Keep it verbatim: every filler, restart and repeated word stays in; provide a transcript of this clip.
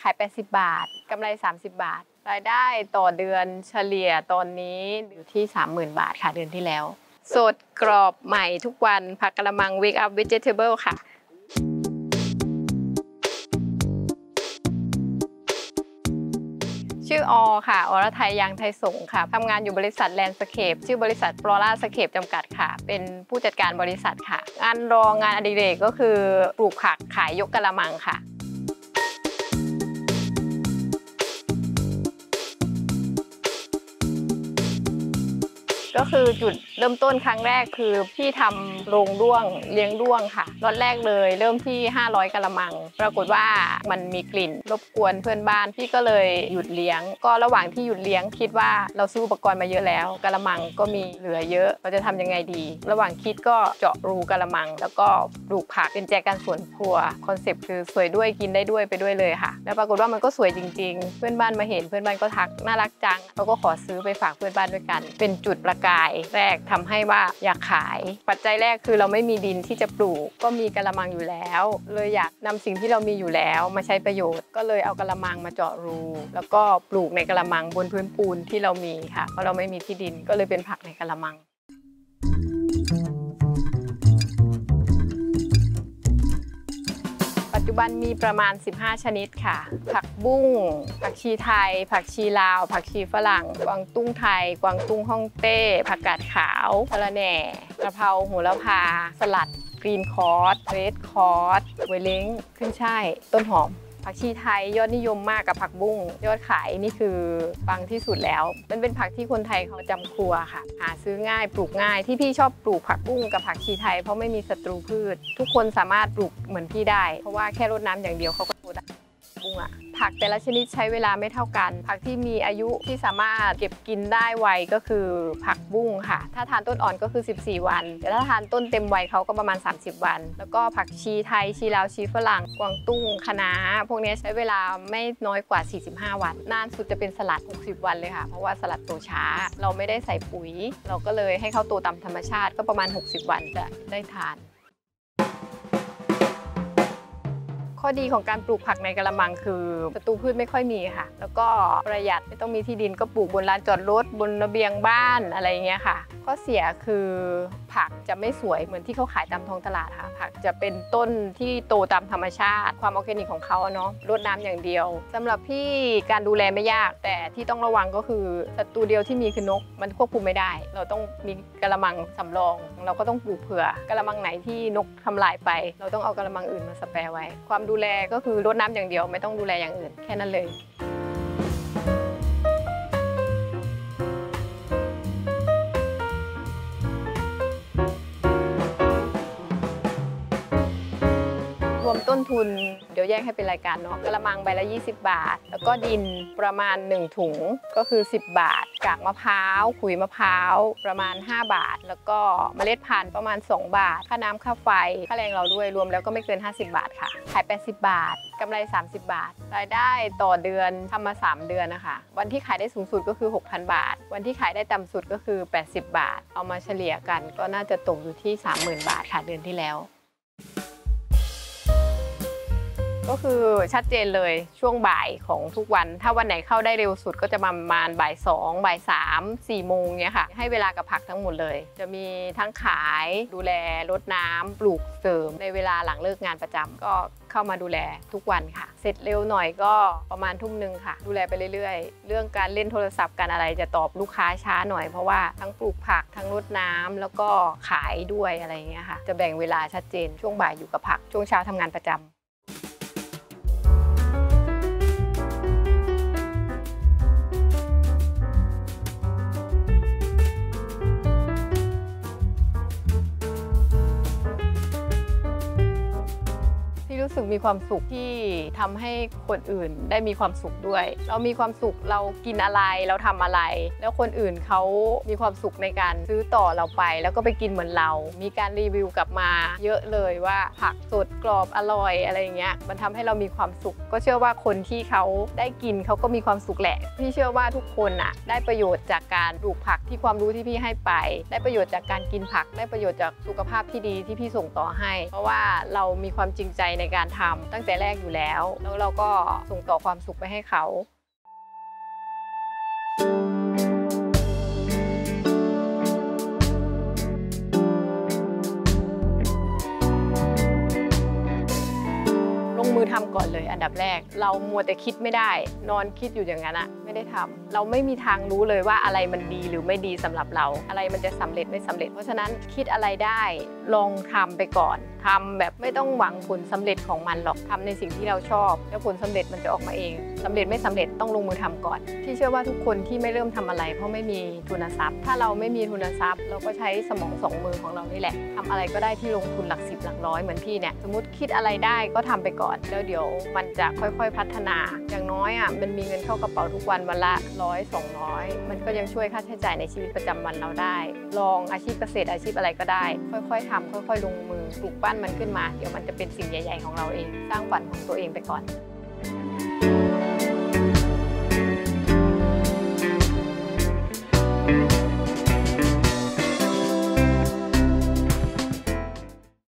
ายแปดสิบบาทกำไรสามสิบบาทรายได้ต่อเดือนเฉลี่ยตอนนี้อยู่ที่ สามหมื่น บาทค่ะเดือนที่แล้วสดกรอบใหม่ทุกวันผักกะละมัง Wake Up Vegetable ค่ะชื่ออค่ะอรทัยยางไทยสงค่ะทำงานอยู่บริษัทแลนด์สเคปชื่อบริษัทฟลอร่าสเคปจำกัดค่ะเป็นผู้จัดการบริษัทค่ะงานรองงานอดิเรกก็คือปลูกผักขายยกกะละมังค่ะก็คือจุดเริ่มต้นครั้งแรกคือพี่ทำโรงด้วงเลี้ยงด้วงค่ะล็อตแรกเลยเริ่มที่ห้าร้อยกะละมังปรากฏว่ามันมีกลิ่นรบกวนเพื่อนบ้านพี่ก็เลยหยุดเลี้ยงก็ระหว่างที่หยุดเลี้ยงคิดว่าเราซื้ออุปกรณ์มาเยอะแล้วกะละมังก็มีเหลือเยอะเราจะทำยังไงดีระหว่างคิดก็เจาะรูกะละมังแล้วก็ปลูกผักเป็นแจกันสวนครัวคอนเซ็ปต์คือสวยด้วยกินได้ด้วยไปด้วยเลยค่ะแล้วปรากฏว่ามันก็สวยจริงๆเพื่อนบ้านมาเห็นเพื่อนบ้านก็ทักน่ารักจังเราก็ขอซื้อไปฝากเพื่อนบ้านด้วยกันเป็นจุดประกายแรกทำให้ว่าอยากขายปัจจัยแรกคือเราไม่มีดินที่จะปลูกก็มีกะละมังอยู่แล้วเลยอยากนำสิ่งที่เรามีอยู่แล้วมาใช้ประโยชน์ก็เลยเอากะละมังมาเจาะรูแล้วก็ปลูกในกะละมังบนพื้นปูนที่เรามีค่ะเพราะเราไม่มีที่ดินก็เลยเป็นผักในกะละมังปัจจุบันมีประมาณสิบห้าชนิดค่ะผักบุ้งผักชีไทยผักชีลาวผักชีฝรั่งกวางตุ้งไทยกวางตุ้งฮ่องเต้ผักกาดขาวสะระแหน่กระเพราโหระพาสลัดกรีนคอร์สเรดคอร์สเวเล้งขึ้นช่ายต้นหอมผักชีไทยยอดนิยมมากกับผักบุ้งยอดขายนี่คือปังที่สุดแล้วมันเป็นผักที่คนไทยเขาจำครัวค่ะหาซื้อง่ายปลูกง่ายที่พี่ชอบปลูกผักบุ้งกับผักชีไทยเพราะไม่มีศัตรูพืชทุกคนสามารถปลูกเหมือนพี่ได้เพราะว่าแค่รดน้ำอย่างเดียวเขาก็โตได้บุ้งอะผักแต่ละชนิดใช้เวลาไม่เท่ากันผักที่มีอายุที่สามารถเก็บกินได้ไวก็คือผักบุ้งค่ะถ้าทานต้นอ่อนก็คือสิบสี่วันแต่ถ้าทานต้นเต็มวัยเขาก็ประมาณสามสิบวันแล้วก็ผักชีไทยชีลาวชีฝรั่งกวางตุ้งคะน้าพวกนี้ใช้เวลาไม่น้อยกว่าสี่สิบห้าวันนานสุดจะเป็นสลัดหกสิบวันเลยค่ะเพราะว่าสลัดโตช้าเราไม่ได้ใส่ปุ๋ยเราก็เลยให้เขาโตตามธรรมชาติก็ประมาณหกสิบวันจะได้ทานข้อดีของการปลูกผักในกะละมังคือศัตรูพืชไม่ค่อยมีค่ะแล้วก็ประหยัดไม่ต้องมีที่ดินก็ปลูกบนลานจอดรถบนระเบียงบ้านอะไรอย่างเงี้ยค่ะข้อเสียคือผักจะไม่สวยเหมือนที่เขาขายตามท้องตลาดค่ะผักจะเป็นต้นที่โตตามธรรมชาติความออร์แกนิกของเขาเนาะรดน้ำอย่างเดียวสำหรับพี่การดูแลไม่ยากแต่ที่ต้องระวังก็คือศัตรูเดียวที่มีคือนกมันควบคุมไม่ได้เราต้องมีกะละมังสำรองเราก็ต้องปลูกเผื่อกะละมังไหนที่นกทำลายไปเราต้องเอากะละมังอื่นมาสแปร์ไว้ความดูแลก็คือรดน้ำอย่างเดียวไม่ต้องดูแลอย่างอื่นแค่นั้นเลยรวมต้นทุนเดี๋ยวแยกให้เป็นรายการเนาะกะละมังใบละยี่สิบบาทแล้วก็ดินประมาณหนึ่งถุงก็คือสิบบาทกากมะพร้าวขุยมะพร้าวประมาณห้าบาทแล้วก็เมล็ดพันธุ์ประมาณสองบาทค่าน้ำค่าไฟค่าแรงเราด้วยรวมแล้วก็ไม่เกินห้าสิบบาทค่ะขายแปดสิบบาทกำไรสามสิบบาทรายได้ต่อเดือนทำมาสามเดือนนะคะวันที่ขายได้สูงสุดก็คือ หกพัน บาทวันที่ขายได้ต่ำสุดก็คือแปดสิบบาทเอามาเฉลี่ยกันก็น่าจะตกอยู่ที่ สามหมื่น บาทค่ะเดือนที่แล้วก็คือชัดเจนเลยช่วงบ่ายของทุกวันถ้าวันไหนเข้าได้เร็วสุดก็จะประมาณบ่ายสองบ่ายสามสี่โมงเนี้ยค่ะให้เวลากับผักทั้งหมดเลยจะมีทั้งขายดูแลรดน้ำปลูกเสริมในเวลาหลังเลิกงานประจำก็เข้ามาดูแลทุกวันค่ะเสร็จเร็วหน่อยก็ประมาณทุ่มหนึ่งค่ะดูแลไปเรื่อยๆเรื่องการเล่นโทรศัพท์การอะไรจะตอบลูกค้าช้าหน่อยเพราะว่าทั้งปลูกผักทั้งรดน้ำแล้วก็ขายด้วยอะไรเงี้ยค่ะจะแบ่งเวลาชัดเจนช่วงบ่ายอยู่กับผักช่วงเช้าทำงานประจำรู้สึกมีความสุขที่ทำให้คนอื่นได้มีความสุขด้วยเรามีความสุขเรากินอะไรเราทำอะไรแล้วคนอื่นเขามีความสุขในการซื้อต่อเราไปแล้วก็ไปกินเหมือนเรามีการรีวิวกลับมาเยอะเลยว่าผักสดกรอบอร่อยอะไรอย่างเงี้ยมันทำให้เรามีความสุขก็เชื่อว่าคนที่เขาได้กินเขาก็มีความสุขแหละพี่เชื่อว่าทุกคนอ่ะได้ประโยชน์จากการปลูกผักที่ความรู้ที่พี่ให้ไปได้ประโยชน์จากการกินผักได้ประโยชน์จากสุขภาพที่ดีที่พี่ส่งต่อให้เพราะว่าเรามีความจริงใจในการทำตั้งแต่แรกอยู่แล้วแล้วเราก็ส่งต่อความสุขไปให้เขาลงมือทำก่อนเลยอันดับแรกเรามัวแต่คิดไม่ได้นอนคิดอยู่อย่างนั้นอะไม่ได้ทำเราไม่มีทางรู้เลยว่าอะไรมันดีหรือไม่ดีสำหรับเราอะไรมันจะสำเร็จไม่สำเร็จเพราะฉะนั้นคิดอะไรได้ลองทำไปก่อนทำแบบไม่ต้องหวังผลสำเร็จของมันหรอกทำในสิ่งที่เราชอบแล้วผลสำเร็จมันจะออกมาเองสำเร็จไม่สำเร็จต้องลงมือทำก่อนที่เชื่อว่าทุกคนที่ไม่เริ่มทำอะไรเพราะไม่มีทุนทรัพย์ถ้าเราไม่มีทุนทรัพย์เราก็ใช้สมองสองมือของเรานี่แหละทำอะไรก็ได้ที่ลงทุนหลักสิบหลักร้อยเหมือนพี่เนี่ยสมมติคิดอะไรได้ก็ทำไปก่อนแล้วเดี๋ยวมันจะค่อยๆพัฒนาอย่างน้อยอ่ะมันมีเงินเข้ากระเป๋าทุกวันวันละร้อยสองร้อยมันก็ยังช่วยค่าใช้จ่ายในชีวิตประจำวันเราได้ลองอาชีพเกษตรอาชีพอะไรก็ได้ค่อยๆทำค่อยๆลงมือปลูกปั้นมันขึ้นมาเดี๋ยวมันจะเป็นสิ่งใหญ่ๆของเราเองสร้างฝันของตัวเองไปก่อน